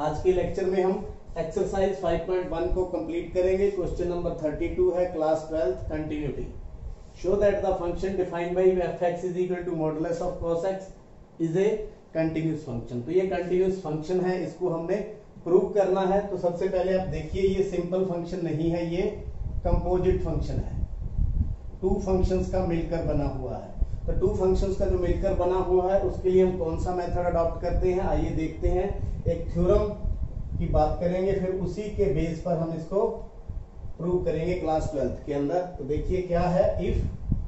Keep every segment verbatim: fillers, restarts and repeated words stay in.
आज के लेक्चर में हम एक्सरसाइज फाइव पॉइंट वन को कंप्लीट करेंगे। क्वेश्चन नंबर थर्टी टू है, class twelfth, continuity. Show that the function defined by f x is equal to modulus of cos x is a continuous function. तो ये continuous function है, इसको हमने prove करना है। तो सबसे पहले आप देखिए, ये सिंपल फंक्शन नहीं है, ये कंपोजिट फंक्शन है, टू फंक्शंस का मिलकर बना हुआ है। तो टू फंक्शंस का जो मिलकर बना हुआ है उसके लिए हम कौन सा मेथड अडॉप्ट करते हैं, आइए देखते हैं। एक थ्योरम की बात करेंगे, फिर उसी के बेस पर हम इसको प्रूव करेंगे क्लास ट्वेल्थ के अंदर। तो देखिए क्या है, if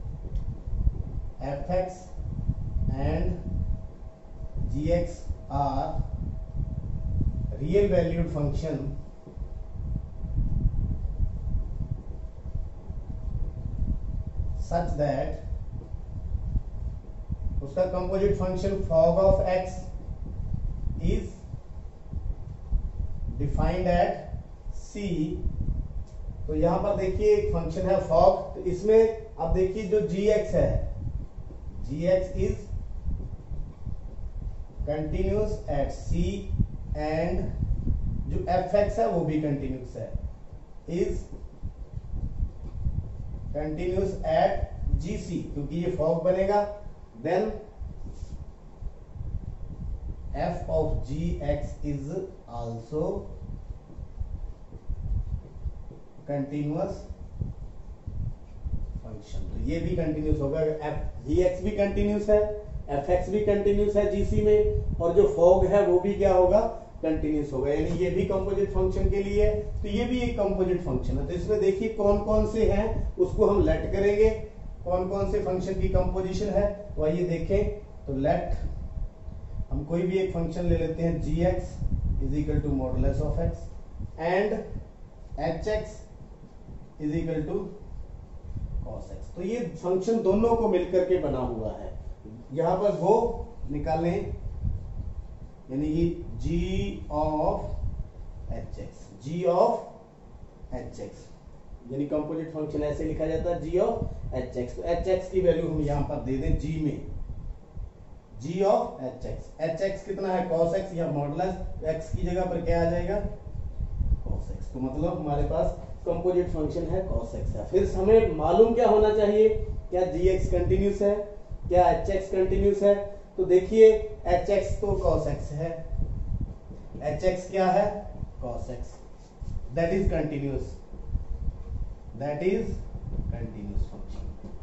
f x and g x are real valued function such that उसका composite function fog of x is defined at c. तो यहां पर देखिए एक फंक्शन है फॉग, तो इसमें आप देखिए जो जी एक्स है, g x is continuous at c and जो एफ एक्स है वो भी कंटिन्यूस है, is continuous at g c, क्योंकि ये फॉग बनेगा। Then f of gx is also continuous function. तो ये भी कंटिन्यूस होगा, f gx भी कंटिन्यूस है, fx भी कंटिन्यूस है gc में, और जो फॉग है वो भी क्या होगा, कंटिन्यूस होगा। यानी ये भी कंपोजिट फंक्शन के लिए है, तो ये भी एक कंपोजिट फंक्शन है। तो इसमें देखिए कौन कौन से हैं उसको हम लेट करेंगे, कौन कौन से फंक्शन की कंपोजिशन है। तो आइए देखें। तो लेट हम कोई भी एक फंक्शन ले लेते हैं, g x is equal to modulus of x and h x is equal to cos x. तो ये फंक्शन दोनों को मिलकर के बना हुआ है। यहां पर वो निकालें, यानी कि g of h x, g of h x, यानी कंपोजिट फंक्शन ऐसे लिखा जाता है, जी ऑफ एच एक्स। तो एच एक्स की वैल्यू हम यहां पर दे दें जी में, g of h x. H x कितना है, कॉस एक्स, या मॉडुलस एक्स की जगह पर क्या आ जाएगा, कॉस एक्स। तो मतलब हमारे पास कंपोजिट फंक्शन है, कॉस एक्स है। फिर हमें मालूम क्या होना चाहिए, क्या जी एक्स कंटिन्यूस है, क्या एच एक्स कंटिन्यूस है। तो देखिए एच एक्स तो कॉस एक्स है, एच एक्स क्या है, cos x, that is continuous, that is continuous function.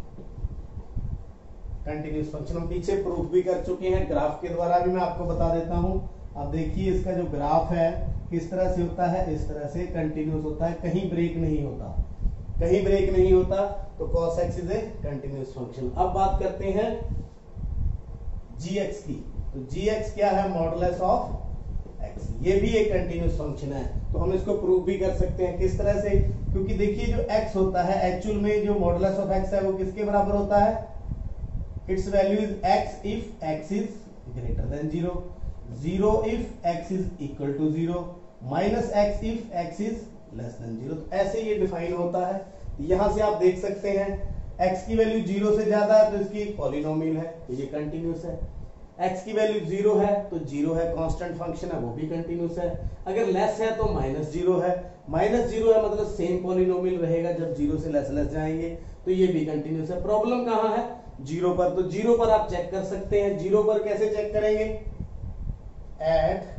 Continuous function हम पीछे प्रूफ भी कर चुके हैं, ग्राफ के द्वारा भी मैं आपको बता देता हूं। अब देखिए इसका जो ग्राफ है किस तरह से होता है, इस तरह से कंटिन्यूस होता है, कहीं ब्रेक नहीं होता, कहीं ब्रेक नहीं होता। तो cos x is a continuous function. अब बात करते हैं gx की। तो gx क्या है, मॉडुलस ऑफ x, ये भी एक कंटिन्यूस फंक्शन है। तो हम इसको प्रूव भी कर सकते हैं, किस तरह से, क्योंकि देखिए जो x होता है एक्चुअल में जो मॉडुलस ऑफ x है वो किसके बराबर होता है, it's value is x if x is greater than zero, zero if x is equal to zero, minus x if x is less than zero. तो ऐसे ये डिफाइन होता है। यहां से आप देख सकते हैं x की वैल्यू जीरो से ज्यादा है तो इसकी पॉलिनोमियल है, तो ये कंटिन्यूस है। x की वैल्यू जीरो है तो जीरो है, कांस्टेंट फंक्शन है, वो भी कंटिन्यूस है। अगर लेस है तो माइनस जीरो है, माइनस जीरो है मतलब सेम पॉलिनोमियल रहेगा, जब जीरो से लेस लेस जाएंगे तो ये भी कंटिन्यूस है। प्रॉब्लम कहां है, जीरो पर। तो जीरो पर आप चेक कर सकते हैं। जीरो पर कैसे चेक करेंगे, at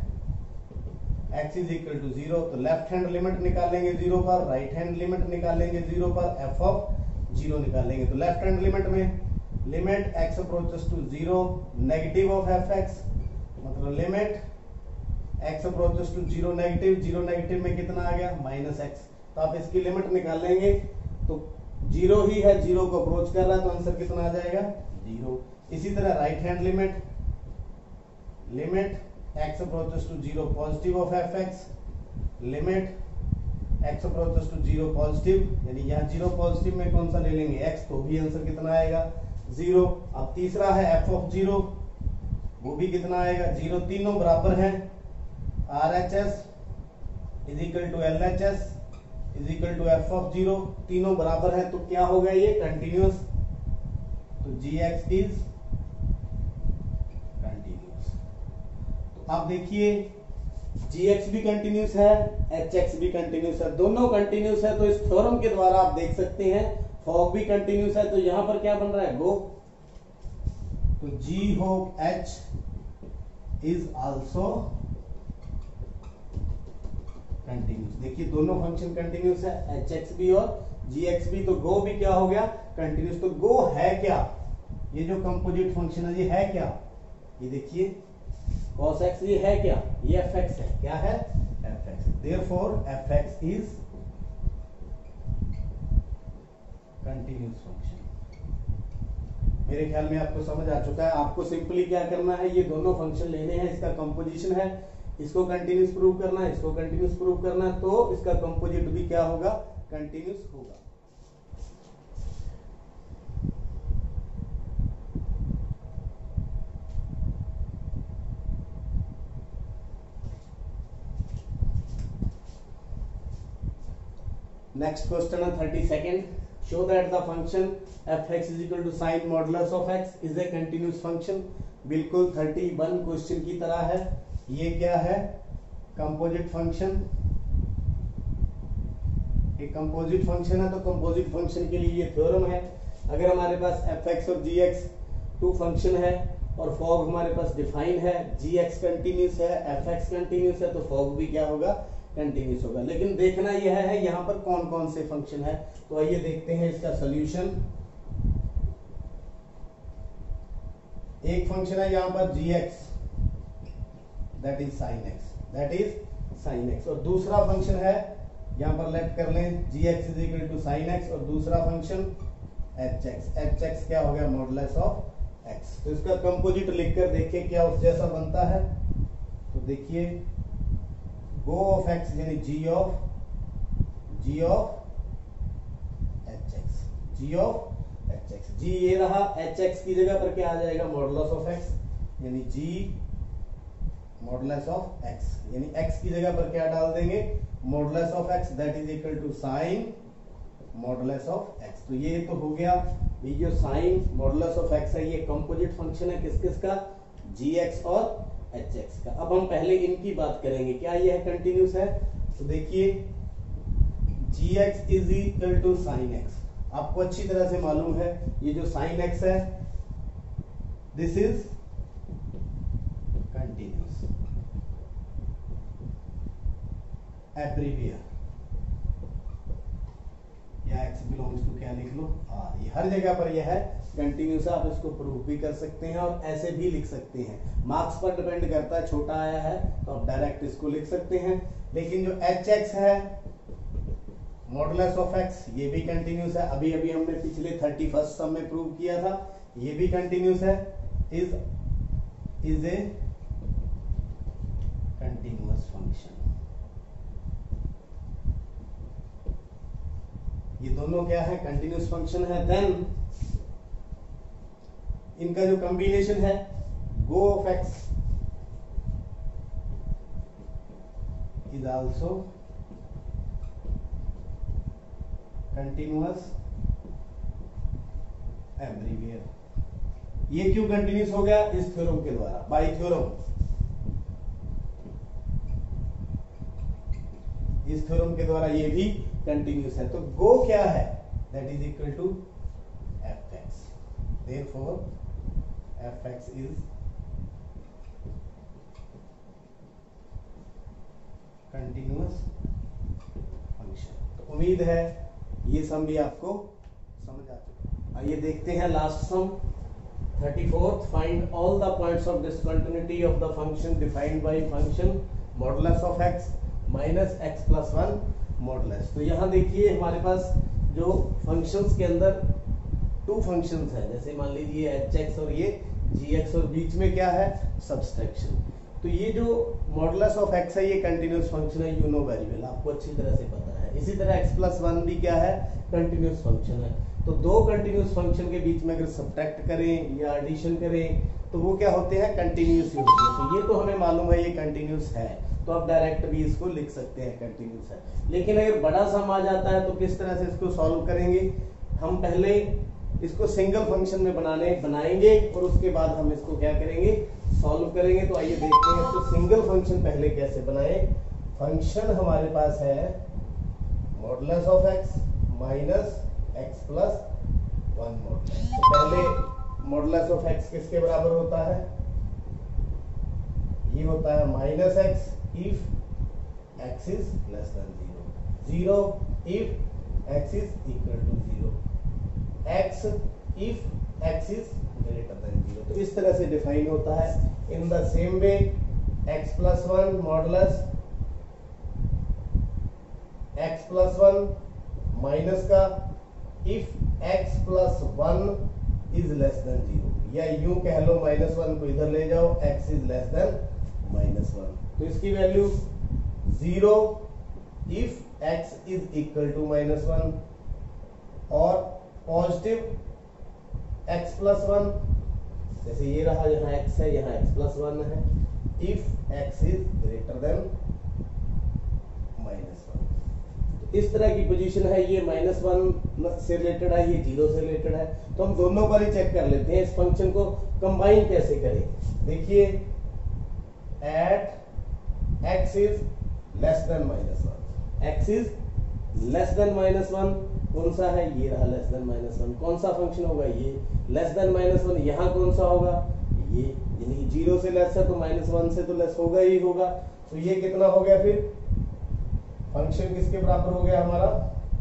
x is equal to zero, तो लेफ्ट हैंड लिमिट निकालेंगे जीरो पर, राइट हैंड लिमिट निकालेंगे जीरो पर, f ऑफ जीरो निकालेंगे। तो लेफ्ट हैंड लिमिट में limit x approaches to zero, negative of fx, मतलब limit x approaches to zero negative, zero negative में कितना आ गया, माइनस एक्स। तो आप इसकी लिमिट निकालेंगे तो जीरो ही है, जीरो को अप्रोच कर रहा है, तो आंसर कितना आ जाएगा, जीरो। इसी तरह right hand limit, limit x approaches to zero positive of fx, limit x approaches to zero positive, यानी यहाँ जीरो पॉजिटिव में कौन सा ले लेंगे, x, तो भी आंसर कितना आएगा, जीरो। अब तीसरा है f ऑफ जीरो, वो भी कितना आएगा, जीरो। तीनों बराबर हैं, R H S is equal to L H S is equal to f of zero, तीनों बराबर है, तो क्या होगा ये कंटिन्यूस। तो जी एक्स इज कंटिन्यूस। तो आप देखिए जी एक्स भी कंटिन्यूस है, एच एक्स भी कंटिन्यूस है, दोनों कंटिन्यूस है। तो इस थ्योरम के द्वारा आप देख सकते हैं फॉग भी कंटिन्यूस है, तो यहां पर क्या बन रहा है, गो, तो g hope h is also continuous. देखिए दोनों फंक्शन कंटिन्यूस है, एच एक्स भी और जी एक्स भी। तो गो भी क्या हो गया, कंटिन्यूस। तो गो है क्या, ये जो कंपोजिट फंक्शन है ये है क्या, ये देखिए cos x ये है क्या, ये fx है, क्या है, fx। therefore fx is continuous function. मेरे ख्याल में आपको समझ आ चुका है। आपको सिंपली क्या करना है, ये दोनों फंक्शन लेने हैं, इसका कंपोजिशन है, इसको कंटिन्यूस प्रूव करना है, इसको कंटिन्यूस प्रूव करना है, तो इसका कंपोजिट भी क्या होगा, कंटिन्यूस होगा। नेक्स्ट क्वेश्चन है thirty second, show that the function fx is equal to sin modulus of x is a continuous function। बिल्कुल थर्टी वन क्वेश्चन की तरह है। ये क्या है, कंपोजिट फंक्शन। एक कंपोजिट फंक्शन है, तो कंपोजिट फंक्शन के लिए ये थ्योरम है। अगर हमारे पास fx और gx टू फंक्शन है और फॉग हमारे पास डिफाइन है, gx कंटिन्यूस है, fx कंटिन्यूस है, तो फॉग भी क्या होगा, कंटिन्यूस होगा। लेकिन देखना यह है यहाँ पर कौन कौन से फंक्शन है। तो आइए देखते हैं इसका सॉल्यूशन। एक फंक्शन है यहाँ पर gx, that is sin x, that is sin x। और दूसरा फंक्शन है यहाँ पर लेट कर लें gx is equal to sin x, और दूसरा फंक्शन hx। hx क्या हो गया, मॉडुलस ऑफ x। तो इसका कंपोजिट लिखकर देखिए क्या उस जैसा बनता है। तो देखिए गो ऑफ x यानी g of g of hx, g of hx। g ये रहा, hx की जगह पर क्या आ जाएगा, मॉडुलस ऑफ x, यानी g मॉडुलस ऑफ x, यानी x की जगह पर क्या डाल देंगे, modulus of x, that is equal to sine modulus of x। तो ये तो हो गया, ये जो साइन मॉडुलस ऑफ x है ये कंपोजिट फंक्शन है किस किस का, gx और hx का। अब हम पहले इनकी बात करेंगे, क्या यह कंटिन्यूस है। तो देखिए gx is equal to sine x, आपको अच्छी तरह से मालूम है ये जो साइन x है दिस इज कंटिन्यूस। एवरीवेयर या x बिलोंग्स टू क्या लिख लो, हाँ, ये हर जगह पर यह है कंटिन्यूस है। आप इसको प्रूव भी कर सकते हैं और ऐसे भी लिख सकते हैं, मार्क्स पर डिपेंड करता है, छोटा आया है तो आप डायरेक्ट इसको लिख सकते हैं। लेकिन जो एच एक्स है मॉडुलस ऑफ एक्स, ये भी कंटिन्यूस है। अभी अभी हमने पिछले थर्टी फर्स्ट सम में प्रूव किया था, ये भी कंटिन्यूस है, is is a continuous function. ये दोनों क्या है, कंटिन्यूअस फंक्शन है। देन इनका जो कॉम्बिनेशन है go of x is also continuous everywhere. ये क्यों कंटिन्यूअस हो गया, इस थ्योरम के द्वारा, बाय थ्योरम। इस थ्योरम के द्वारा ये भी कंटिन्यूअस है। तो गो क्या है, that is equal to f x, therefore f x is continuous function. तो उम्मीद है ये सम भी आपको समझ आ चुका। आइए देखते हैं last sum thirty fourth. Find all the points of discontinuity of the function defined by function modulus of x minus x plus one modulus. तो यहाँ देखिए हमारे पास जो फंक्शंस के अंदर टू फंक्शंस है, जैसे मान लीजिए एच एक्स और ये जी एक्स, और बीच में क्या है, सब्सट्रैक्शन। तो ये जो मॉडुलस ऑफ एक्स है ये कंटिन्यूअस फंक्शन है, यू नो वेरी वेल, आपको अच्छी तरह से पता है। इसी तरह एक्स प्लस वन भी क्या है, कंटिन्यूअस फंक्शन है। तो दो कंटिन्यूअस फंक्शन के बीच में अगर सब्ट्रैक्ट करें या एडिशन करें तो वो क्या होते हैं, कंटिन्यूअस ही होते हैं। तो ये तो हमें मालूम है ये कंटिन्यूअस है, तो आप डायरेक्ट भी इसको लिख सकते हैं कंटिन्यूअस है। लेकिन अगर बड़ा सम आ जाता है तो किस तरह से इसको सॉल्व करेंगे, हम पहले इसको सिंगल फंक्शन में बनाने बनाएंगे और उसके बाद हम इसको क्या करेंगे, सॉल्व करेंगे। तो आइए देखते हैं तो सिंगल फंक्शन पहले कैसे बनाए। फंक्शन हमारे पास है modulus of x minus x plus one modulus. तो पहले मॉडुलस ऑफ एक्स किसके बराबर होता है, ये होता है minus x if x is less than zero, zero if x is equal to zero, x if x is greater than zero. तो इस तरह से डिफाइन होता है। In the same way x plus one modulus x plus one minus का if x plus one is less than zero, या यूं कह लो माइनस वन को इधर ले जाओ, x is less than minus one. तो इसकी value zero if x is equal to minus one, और पॉजिटिव एक्स प्लस वन, जैसे ये रहा, यहाँ एक्स है यहाँ एक्स प्लस वन है, if x is greater than minus one. इस तरह की पोजीशन है, ये माइनस वन से रिलेटेड है, ये जीरो से रिलेटेड है। तो हम दोनों पर ही चेक कर लेते हैं इस फंक्शन को कंबाइन कैसे करें। देखिए at x is less than minus one, x is less than minus one कौन सा है, ये रहा लेस देन माइनस वन। कौन सा फंक्शन होगा, ये लेस देन माइनस वन। यहाँ कौन सा होगा, ये, यानी जीरो से लेस है तो माइनस वन से तो लेस होगा ही होगा। तो ये कितना हो गया, फिर फंक्शन किसके बराबर हो गया हमारा,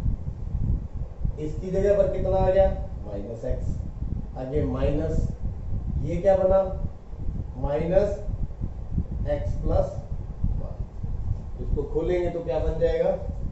इसकी जगह पर कितना आ गया माइनस एक्स, आगे माइनस ये क्या बना माइनस एक्स प्लस वन। इसको खोलेंगे तो क्या बन जाएगा,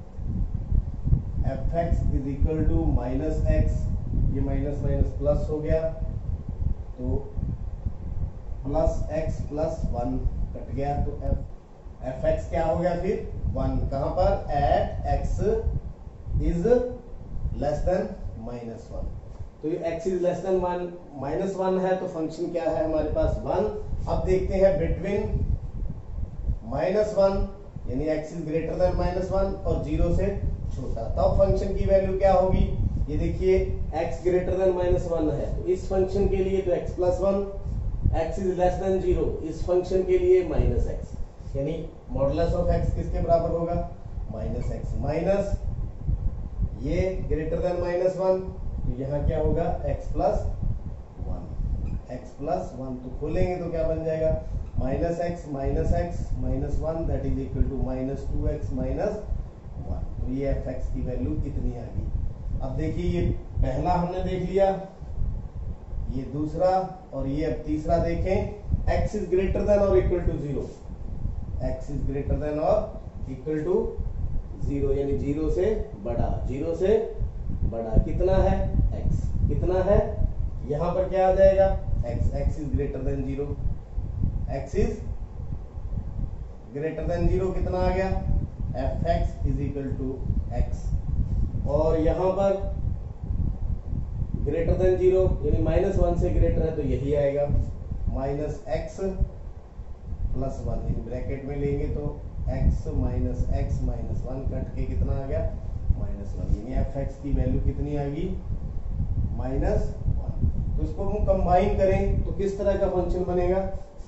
f x is equal to minus x, ये माइनस माइनस प्लस हो गया, तो plus x plus one cut गया, तो एफ एफ एक्स क्या हो गया फिर वन, कहां पर at x is less than minus one. तो ये x is less than one minus one है, तो फंक्शन क्या है हमारे पास वन। अब देखते हैं बिटवीन माइनस वन यानी x is greater than minus one और जीरो से छोटा, तब फंक्शन की वैल्यू क्या होगी। ये देखिए x greater than minus one है, तो इस फंक्शन के लिए तो x plus one, x is less than zero, इस फंक्शन के लिए माइनस एक्स, यानी मॉडुलस ऑफ एक्स किसके बराबर होगा माइनस एक्स, माइनस ये ग्रेटर देन माइनस वन, तो यहाँ क्या होगा x plus one, x plus one. तो खोलेंगे तो क्या बन जाएगा minus x minus x minus one that is equal to minus two x minus one. तो ये एफ एक्स की वैल्यू कितनी आ गई। अब देखिए ये पहला हमने देख लिया, ये दूसरा, और ये अब तीसरा देखें, एक्स इज ग्रेटर देन और equal to zero, x is greater than और इक्वल टू जीरो, यानी जीरो से बड़ा, जीरो से बड़ा कितना है एक्स, कितना है यहां पर क्या आ जाएगा x, x is greater than zero, x is greater than zero कितना आ गया f x is equal to x, और यहां पर ग्रेटर देन जीरो यानी माइनस वन से ग्रेटर है तो यही आएगा माइनस एक्स प्लस वन, इन ब्रैकेट में लेंगे तो x minus x minus one cut के कितना आ गया माइनस वन, यानी एफ एक्स की वैल्यू कितनी आ गई माइनस वन। तो इसको हम कंबाइन करें तो किस तरह का फंक्शन बनेगा,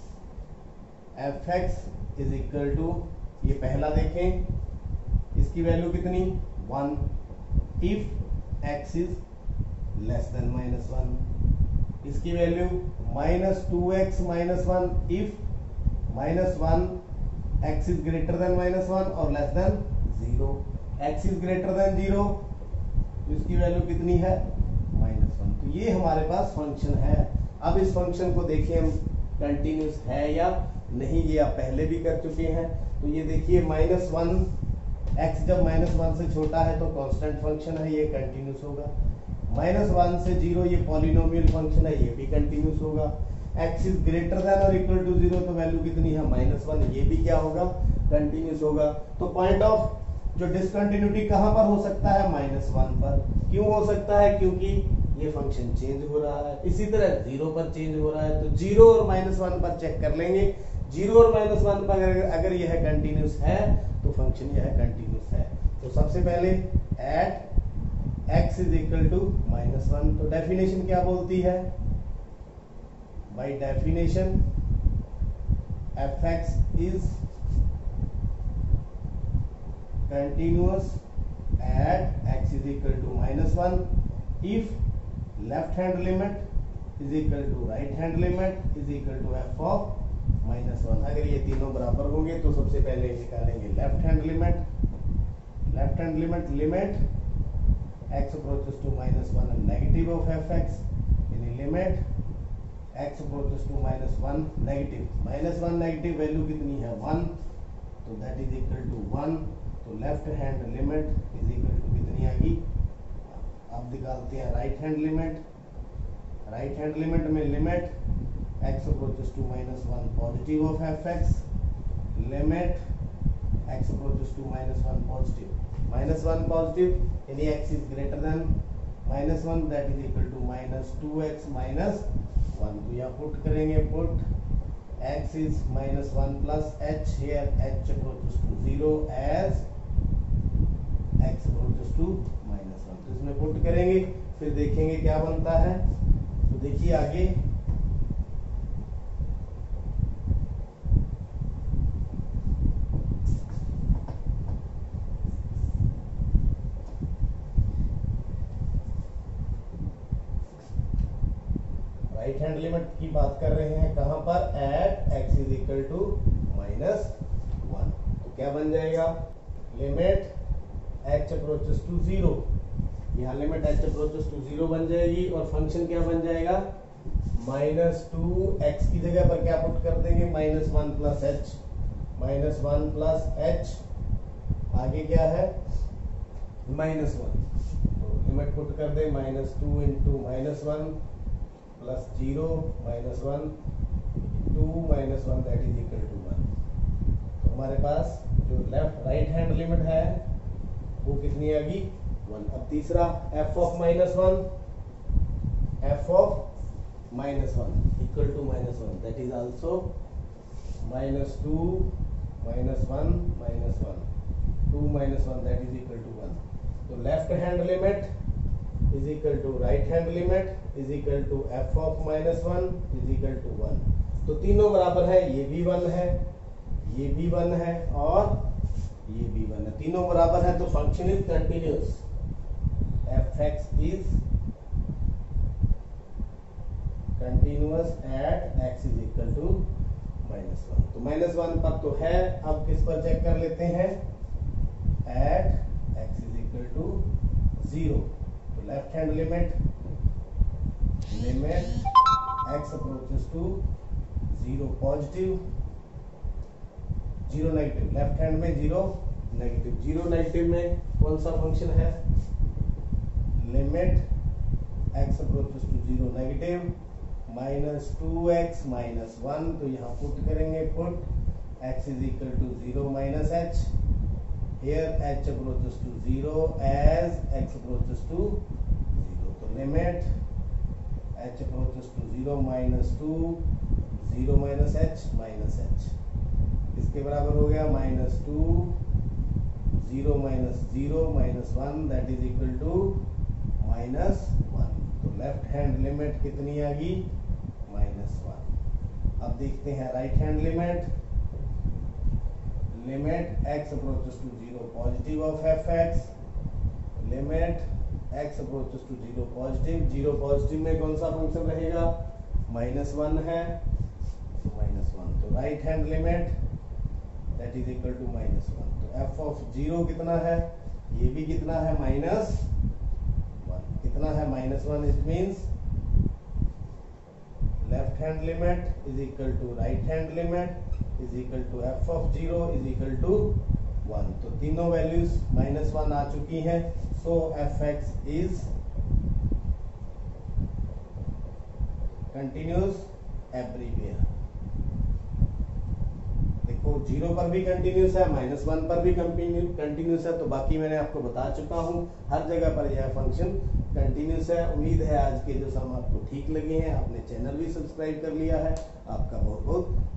f x is equal to, ये पहला देखें, इसकी वैल्यू कितनी one, if x is less than minus one, इसकी value minus two x minus one if minus one x is greater than minus one और less than zero, x is greater than zero, तो इसकी value कितनी है minus one. तो ये हमारे पास function है। अब इस फंक्शन को देखिए हम कंटिन्यूस है या नहीं, ये आप पहले भी कर चुके हैं। तो ये देखिए माइनस वन, एक्स जब माइनस वन से छोटा है तो कांस्टेंट फंक्शन है, ये कंटिन्यूस होगा। माइनस वन से जीरो ये पॉलिनोमियल फंक्शन है, ये भी कंटिन्यूस होगा। एक्स इज ग्रेटर देन और इक्वल टू जीरो, तो वैल्यू कितनी है माइनस वन, ये भी क्या होगा कंटिन्यूस होगा। तो पॉइंट ऑफ जो डिसकंटिन्यूटी कहां पर हो सकता है माइनस वन पर। क्यों हो सकता है, क्योंकि ये फंक्शन चेंज हो रहा है। इसी तरह जीरो पर चेंज हो रहा है, तो जीरो और माइनस वन पर चेक कर लेंगे। जीरो और माइनस वन पर अगर, अगर यह कंटिन्यूस है तो फंक्शन यह कंटिन्यूस है। तो सबसे पहले at x is equal to minus one, तो डेफिनेशन क्या बोलती है, by definition f x is continuous at x is equal to minus one if left hand limit is equal to right hand limit is equal to f of minus one. अगर ये तीनों बराबर होंगे तो सबसे पहले निकालेंगे left hand limit. Left hand limit limit x approaches to minus one and negative of fx, यानी limit x approaches to minus one negative minus one negative value कितनी है वन, तो that is equal to one, तो left hand limit is equal to कितनी आएगी। अब निकालते हैं right hand limit. Right hand limit में limit x approaches to minus one positive of fx, limit x approaches to minus one positive, minus one positive यानी x is greater than minus one, that is equal to minus two x minus one। तो यहाँ put करेंगे, put x is minus one plus h, here h approaches to zero as x approaches to minus one। तो इसमें put करेंगे, फिर देखेंगे क्या बनता है। तो देखिए आगे राइट हैंड लिमिट की बात कर रहे हैं, कहां पर, at x is equal to minus one. तो क्या बन जाएगा, limit h approaches to zero, यहाँ limit h approaches to zero बन जाएगी और फंक्शन क्या बन जाएगा, माइनस टू एक्स की जगह पर क्या पुट कर देंगे, minus one plus h, minus one plus h, आगे क्या है माइनस वन, तो लिमिट पुट कर दे minus two into minus one plus zero minus one two minus one that is equal to one. तो हमारे पास जो लेफ्ट राइट हैंड लिमिट है वो कितनी आ गई, वन। अब तीसरा f of minus one, f of minus one equal to minus one that is also minus two minus one minus one, two minus one that is equal to one. तो left hand limit is equal to right hand limit is equal to f of minus one is equal to one. तो तीनों बराबर है, ये भी one है, ये भी वन है और ये भी वन है, तीनों बराबर है, तो function is continuous. F x is continuous at x is equal to minus one. तो माइनस वन पर तो है, अब किस पर चेक कर लेते हैं, at x is equal to zero. Left hand limit limit x approaches to zero positive, zero negative, left hand में जीरो नेगेटिव, जीरो नेगेटिव में कौन सा फंक्शन है, limit x approaches to zero negative minus two x minus one. तो यहाँ put करेंगे, put x is equal to zero minus h, here h approaches to zero as x approaches to zero। तो limit h approaches to zero minus two, zero minus h minus h, इसके बराबर हो गया minus two, zero minus zero minus one that is equal to minus one. तो left hand limit कितनी आ गई, minus one. अब देखते हैं right hand limit, limit x approaches to zero positive of fx, limit x approaches to zero positive, zero positive में कौन सा फंक्शन रहेगा, माइनस वन है, तो माइनस वन। तो right hand limit that is equal to minus one. तो f of zero कितना है, ये भी कितना है, माइनस वन, कितना है minus one, it means left hand limit is equal to right hand limit is equal to f of zero is equal to one. तो तीनों वैल्यूज माइनस वन आ चुकी हैं, so f x is continuous everywhere. देखो zero पर भी continuous है, minus one पर भी कंटिन्यूअस है, तो बाकी मैंने आपको बता चुका हूं, हर जगह पर यह फंक्शन कंटिन्यूअस है। उम्मीद है आज के जो सम आपको ठीक लगे हैं, आपने चैनल भी सब्सक्राइब कर लिया है, आपका बहुत बहुत